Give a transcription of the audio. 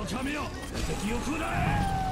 の民よ、敵を食らえ。